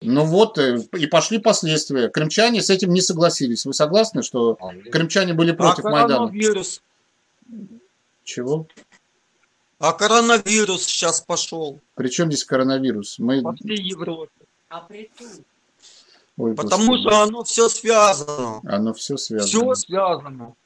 Ну вот, и пошли последствия. Крымчане с этим не согласились. Вы согласны, что крымчане были А против Майдана? коронавирус? Чего? А коронавирус сейчас пошел При чем здесь коронавирус? Мы... по всей Европе. Ой, Потому Господи. что оно все связано. Оно все Все связано. связано.